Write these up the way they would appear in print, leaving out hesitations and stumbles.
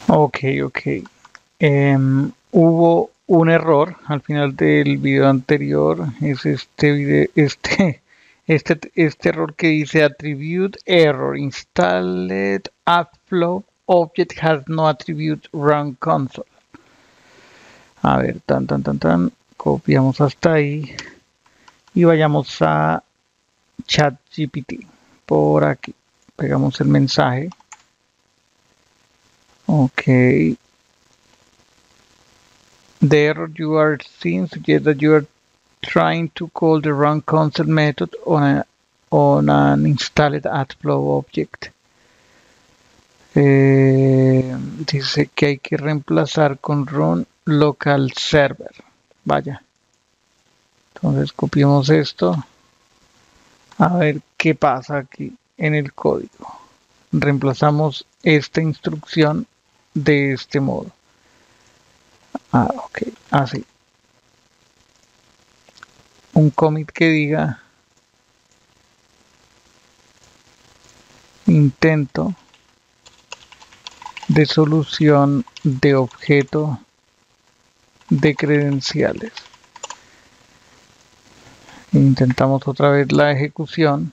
Ok, ok. Hubo un error al final del video anterior. Es este error que dice attribute error. Installed AppFlow object has no attribute run console. A ver, tan. Copiamos hasta ahí y vayamos a ChatGPT. Por aquí. Pegamos el mensaje. Ok. The error you are seeing suggests that you are trying to call the wrong console method on an installed AdFlow object. Dice que hay que reemplazar con run local server. Vaya. Entonces copiamos esto. A ver qué pasa aquí en el código. Reemplazamos esta instrucción de este modo. Ok. Así. Un commit que diga intento de solución de objeto de credenciales. Intentamos otra vez la ejecución.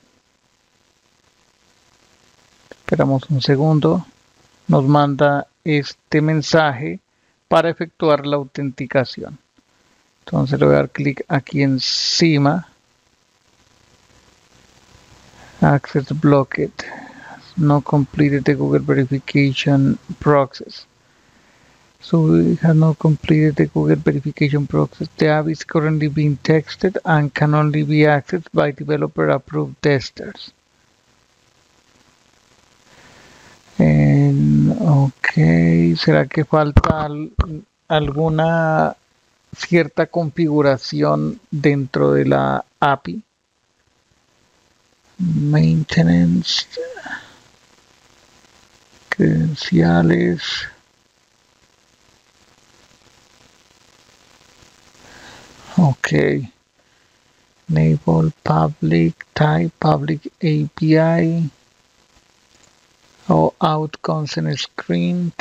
Esperamos un segundo. Nos manda este mensaje para efectuar la autenticación. Entonces le voy a dar clic aquí encima. Access blocked. No completed the Google verification process. So we have not completed the Google verification process. The app is currently being tested and can only be accessed by developer approved testers. Ok, ¿será que falta alguna cierta configuración dentro de la API? Maintenance, credenciales. Ok. Enable public type, public API. O out consent screen.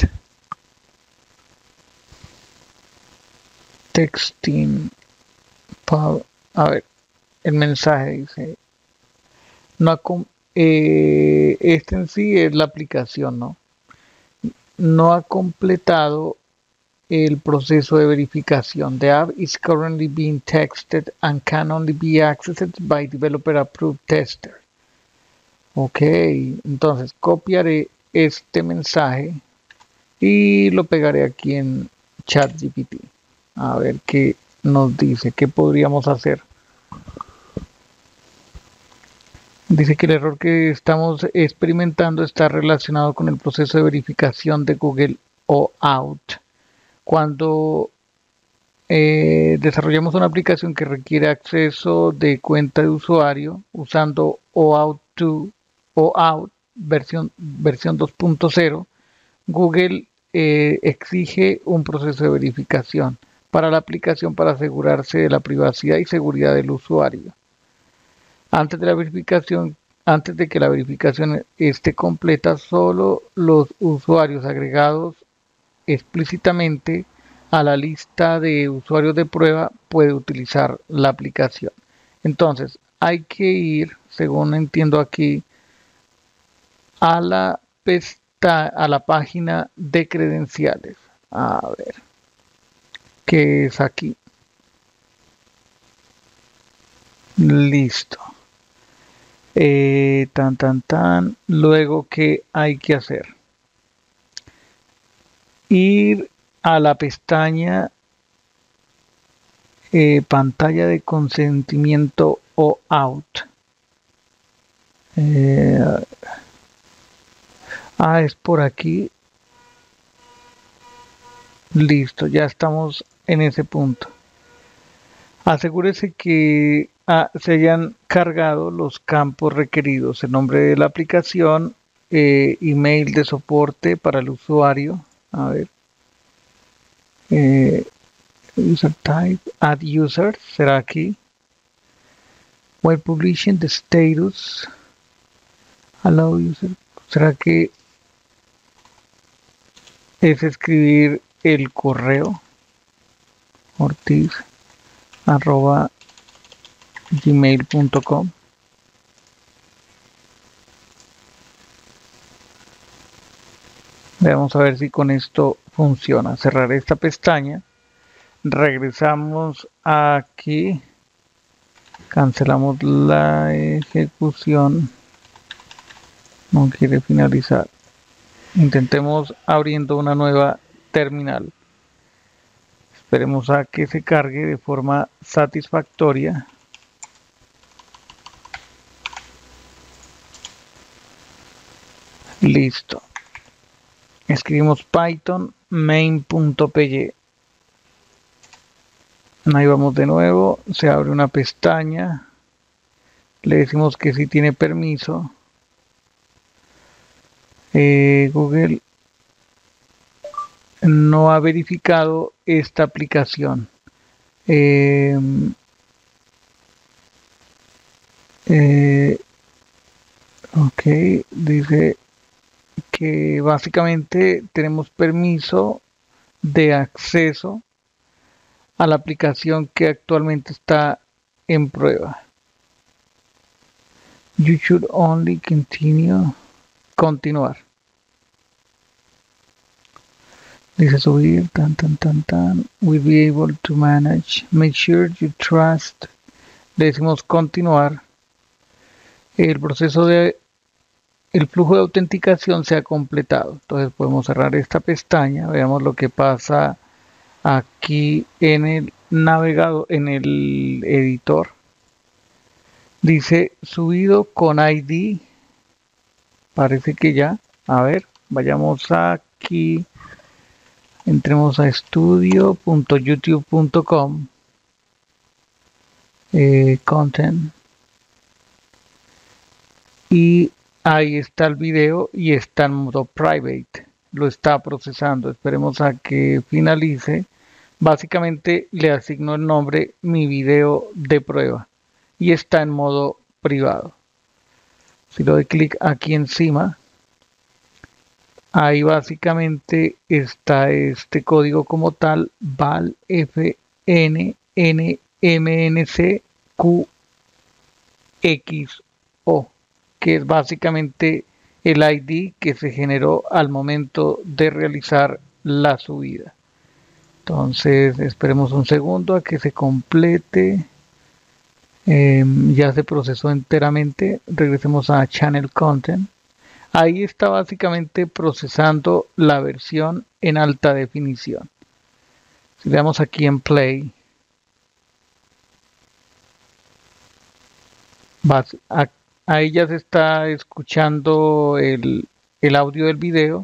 Texting. A ver, el mensaje dice. No este en sí es la aplicación, ¿no? No ha completado el proceso de verificación. The app is currently being tested and can only be accessed by developer approved tester. Ok, entonces copiaré este mensaje y lo pegaré aquí en ChatGPT. A ver qué nos dice, qué podríamos hacer. Dice que el error que estamos experimentando está relacionado con el proceso de verificación de Google OAuth. Cuando desarrollamos una aplicación que requiere acceso de cuenta de usuario usando OAuth versión 2.0, Google exige un proceso de verificación para la aplicación para asegurarse de la privacidad y seguridad del usuario. Antes de que la verificación esté completa, solo los usuarios agregados explícitamente a la lista de usuarios de prueba puede utilizar la aplicación. Entonces, hay que ir, según entiendo aquí, a la página de credenciales. A ver, ¿qué es aquí? Listo. Luego, ¿qué hay que hacer? Ir a la pestaña pantalla de consentimiento o out. Es por aquí. Listo, ya estamos en ese punto. Asegúrese que se hayan cargado los campos requeridos, el nombre de la aplicación, email de soporte para el usuario. A ver. User type, add user, será aquí. While publishing the status, allow user, será que es escribir el correo ortiz@gmail.com. Vamos a ver si con esto funciona. Cerrar esta pestaña. Regresamos aquí. Cancelamos la ejecución. No quiere finalizar. Intentemos abriendo una nueva terminal. Esperemos a que se cargue de forma satisfactoria. Listo. Escribimos Python main.py. Ahí vamos de nuevo. Se abre una pestaña. Le decimos que sí tiene permiso. Google no ha verificado esta aplicación. Ok, dice que básicamente tenemos permiso de acceso a la aplicación que actualmente está en prueba. You should only continuar. Dice subir, will be able to manage, make sure you trust. Le decimos continuar. El proceso de el flujo de autenticación se ha completado. Entonces podemos cerrar esta pestaña. Veamos lo que pasa aquí en el navegador, en el editor. Dice subido con ID. Parece que ya. A ver, vayamos aquí. Entremos a estudio.youtube.com. Content. Y ahí está el video y está en modo private. Lo está procesando. Esperemos a que finalice. Básicamente le asigno el nombre mi video de prueba y está en modo privado. Si le doy clic aquí encima, ahí básicamente está este código como tal, val fnnmncqxo, que es básicamente el ID que se generó al momento de realizar la subida. Entonces esperemos un segundo a que se complete. Ya se procesó enteramente. Regresemos a Channel Content. Ahí está básicamente procesando la versión en alta definición. Si le damos aquí en Play, ahí ya se está escuchando el audio del video.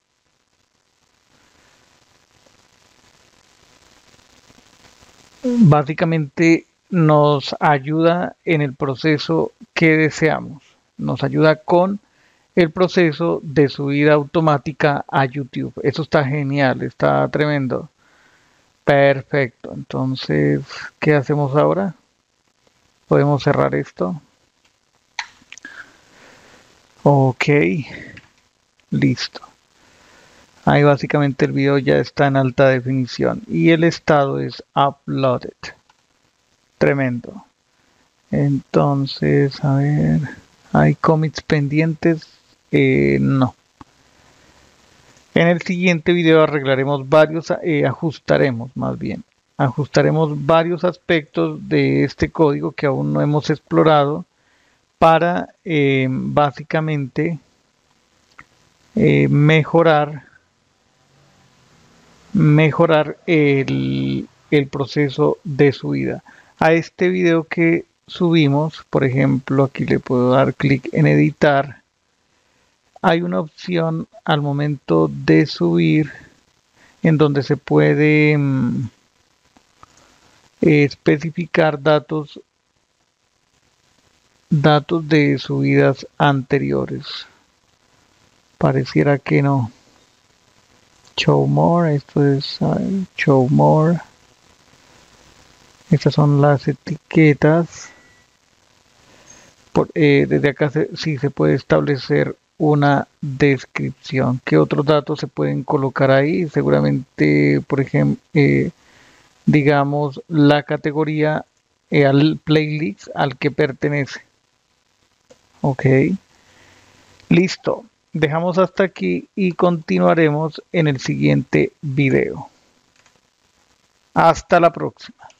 Básicamente nos ayuda en el proceso que deseamos. Nos ayuda con el proceso de subida automática a YouTube. Eso está genial, está tremendo. Perfecto. Entonces, ¿qué hacemos ahora? Podemos cerrar esto. Ok. Listo. Ahí básicamente el video ya está en alta definición y el estado es uploaded. Tremendo. Entonces, a ver, ¿hay commits pendientes? No. En el siguiente video arreglaremos varios, ajustaremos varios aspectos de este código que aún no hemos explorado para básicamente mejorar el proceso de subida. A este video que subimos, por ejemplo, aquí le puedo dar clic en editar. Hay una opción al momento de subir en donde se puede especificar datos de subidas anteriores. Pareciera que no. Show more, esto es show more. Estas son las etiquetas. Desde acá sí se puede establecer una descripción. ¿Qué otros datos se pueden colocar ahí? Seguramente, por ejemplo, digamos, la categoría al playlist al que pertenece. Ok, listo. Dejamos hasta aquí y continuaremos en el siguiente video. Hasta la próxima.